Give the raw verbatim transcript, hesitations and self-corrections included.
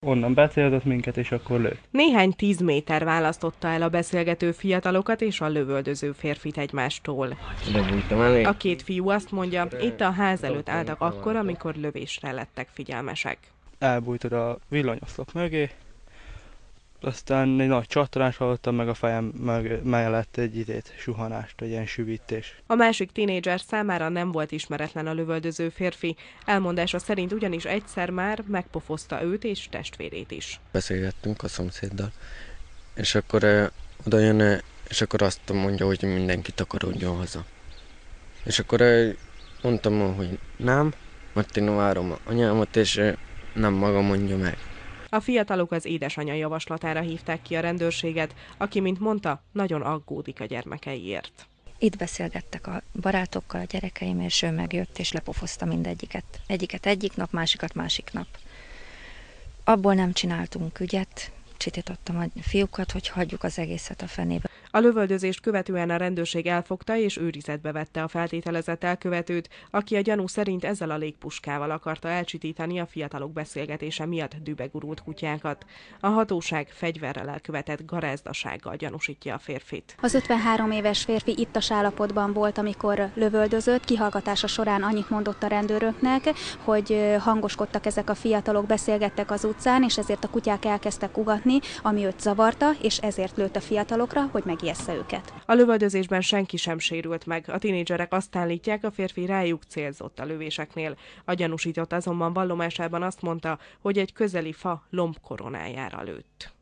onnan becélozott minket, és akkor lőtt. Néhány tíz méter választotta el a beszélgető fiatalokat és a lövöldöző férfit egymástól. A két fiú azt mondja, itt a ház előtt álltak akkor, amikor lövésre lettek figyelmesek. Elbújtad a villanyoszlop mögé, aztán egy nagy csattanás hallottam, meg a fejem meg, mellett egy idét suhanást, egy ilyen süvítés. A másik tinédzser számára nem volt ismeretlen a lövöldöző férfi. Elmondása szerint ugyanis egyszer már megpofozta őt és testvérét is. Beszélgettünk a szomszéddal, és akkor eh, oda jön, eh, és akkor azt mondja, hogy mindenki takarodjon haza. És akkor eh, mondtam, hogy nem, mert én várom anyámat, és eh, nem maga mondja meg. A fiatalok az édesanyja javaslatára hívták ki a rendőrséget, aki, mint mondta, nagyon aggódik a gyermekeiért. Itt beszélgettek a barátokkal, a gyerekeim, és ő megjött, és lepofozta mindegyiket. Egyiket egyik nap, másikat másik nap. Abból nem csináltunk ügyet, csitítottam a fiúkat, hogy hagyjuk az egészet a fenébe. A lövöldözést követően a rendőrség elfogta és őrizetbe vette a feltételezett elkövetőt, aki a gyanú szerint ezzel a légpuskával akarta elcsitítani a fiatalok beszélgetése miatt dübegurult kutyákat. A hatóság fegyverrel elkövetett garázdasággal gyanúsítja a férfit. Az ötvenhárom éves férfi ittas állapotban volt, amikor lövöldözött. Kihallgatása során annyit mondott a rendőröknek, hogy hangoskodtak ezek a fiatalok, beszélgettek az utcán, és ezért a kutyák elkezdtek ugatni, ami őt zavarta, és ezért lőtt a fiatalokra, hogy megijessze őket. A lövöldözésben senki sem sérült meg. A tinédzserek azt állítják, a férfi rájuk célzott a lövéseknél. A gyanúsított azonban vallomásában azt mondta, hogy egy közeli fa lombkoronájára lőtt.